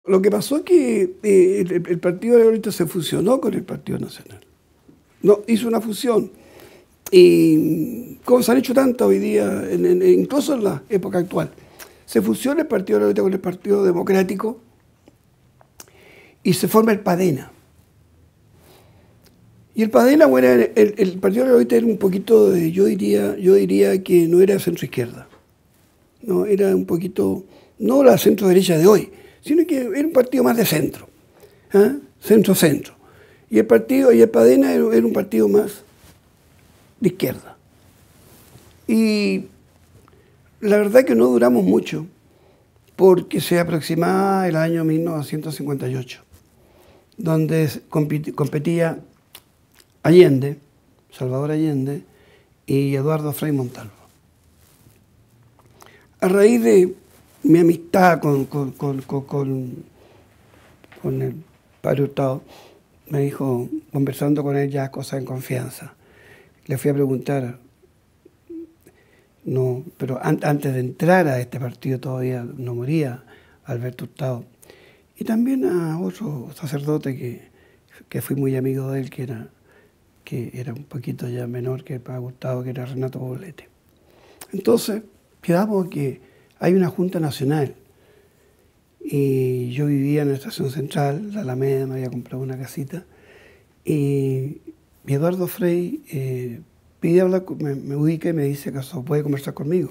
Lo que pasó es que el Partido Laborista se fusionó con el Partido Nacional. No, hizo una fusión. Y como se han hecho tantas hoy día, incluso en la época actual, se fusiona el Partido Laborista con el Partido Democrático y se forma el PADENA. Y el PADENA, bueno, el Partido Laborista era un poquito, yo diría que no era centro-izquierda. No, era un poquito, no la centro-derecha de hoy, sino que era un partido más de centro, ¿eh? Centro-centro. Y el PADENA era un partido más de izquierda. Y la verdad que no duramos mucho, porque se aproximaba el año 1958, donde competía Allende, Salvador Allende y Eduardo Frei Montalva. A raíz de mi amistad con el padre Hurtado, me dijo, conversando con él ya cosas en confianza, le fui a preguntar, no, pero antes de entrar a este partido todavía no moría Alberto Hurtado, y también a otro sacerdote que fui muy amigo de él, que era un poquito ya menor que el padre Hurtado, que era Renato Poblete. Entonces, quedamos que hay una Junta Nacional y yo vivía en la Estación Central, la Alameda, me había comprado una casita y Eduardo Frei pide hablar, me ubica y me dice que puede conversar conmigo.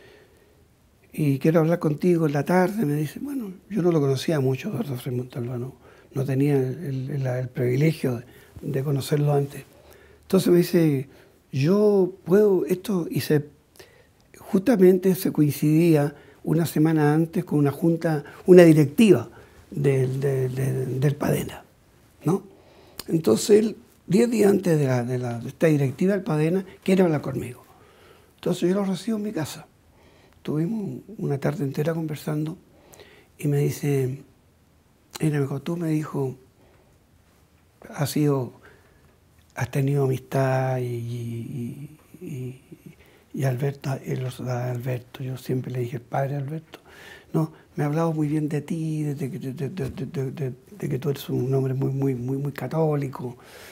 Y quiero hablar contigo en la tarde, me dice, bueno, yo no lo conocía mucho, Eduardo Frei Montalva, no tenía el privilegio de conocerlo antes. Entonces me dice, yo puedo, esto, y justamente se coincidía una semana antes con una junta, una directiva del PADENA, ¿no? Entonces él, 10 días antes de esta directiva del PADENA, quiere hablar conmigo. Entonces yo lo recibo en mi casa. Tuvimos una tarde entera conversando y me dice, mira, tú me dijo, has tenido amistad y Alberto, yo siempre le dije, el padre Alberto, no, me ha hablado muy bien de ti, de que tú eres un hombre muy católico.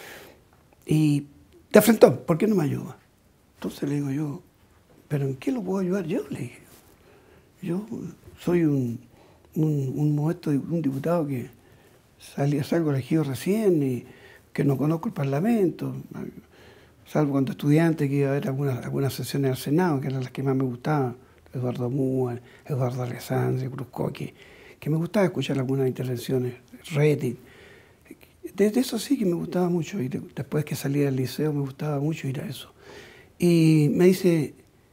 Y te afrentó, ¿por qué no me ayuda? Entonces le digo yo, ¿pero en qué lo puedo ayudar yo? Le dije, yo soy un modesto, un diputado que salgo elegido recién y que no conozco el Parlamento, salvo cuando estudiante que iba a ver algunas sesiones al Senado, que eran las que más me gustaban, Eduardo Múa, Eduardo Alessandri, Cruzco, que me gustaba escuchar algunas intervenciones, Reti. Desde eso sí que me gustaba mucho, y después que salí del liceo me gustaba mucho ir a eso. Y me dice,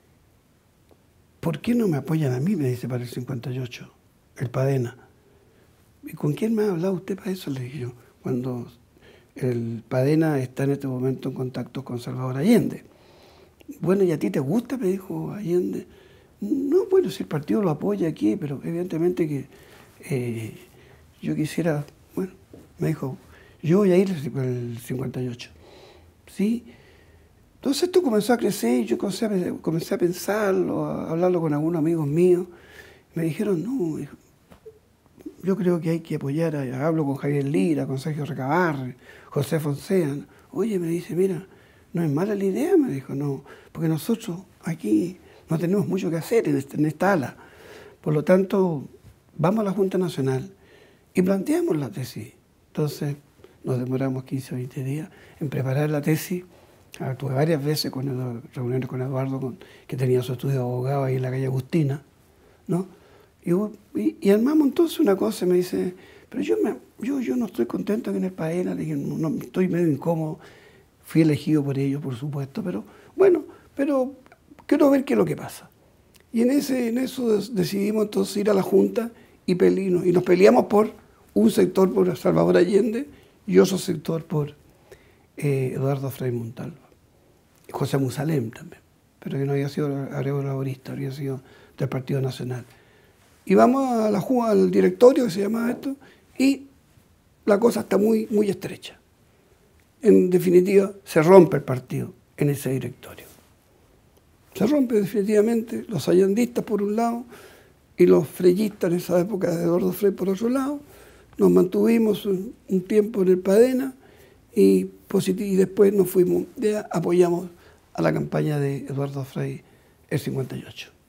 ¿por qué no me apoyan a mí? Me dice, para el 58, el PADENA. ¿Y con quién me ha hablado usted para eso? Le dije yo, cuando el PADENA está en este momento en contacto con Salvador Allende. Bueno, ¿y a ti te gusta? Me dijo Allende. No, bueno, si el partido lo apoya aquí, pero evidentemente que yo quisiera, bueno, me dijo, yo voy a ir el 58. ¿Sí? Entonces esto comenzó a crecer y yo comencé a pensarlo, a hablarlo con algunos amigos míos. Me dijeron, no, yo creo que hay que apoyar, hablo con Javier Lira, con Sergio Recabarre, José Fonseca. Oye, me dice, mira, no es mala la idea, me dijo, no, porque nosotros aquí no tenemos mucho que hacer en esta ala. Por lo tanto, vamos a la Junta Nacional y planteamos la tesis. Entonces, nos demoramos 15 o 20 días en preparar la tesis. Tuve varias veces reuniones con Eduardo, que tenía su estudio de abogado ahí en la calle Agustina, ¿no? Y armamos entonces una cosa, y me dice, pero yo no estoy contento que en el PADENA, le dije, no, estoy medio incómodo, fui elegido por ellos, por supuesto, pero bueno, pero quiero ver qué es lo que pasa. Y en eso decidimos entonces ir a la Junta y nos peleamos por un sector por Salvador Allende y otro sector por Eduardo Frei Montalva. José Musalem también, pero que no había sido agrego laborista, había sido del Partido Nacional. Y vamos al directorio, que se llama esto, y la cosa está muy estrecha. En definitiva, se rompe el partido en ese directorio. Se rompe definitivamente, los allandistas por un lado, y los freyistas en esa época de Eduardo Frei por otro lado. Nos mantuvimos un tiempo en el Padena y después nos fuimos, apoyamos a la campaña de Eduardo Frei el 58.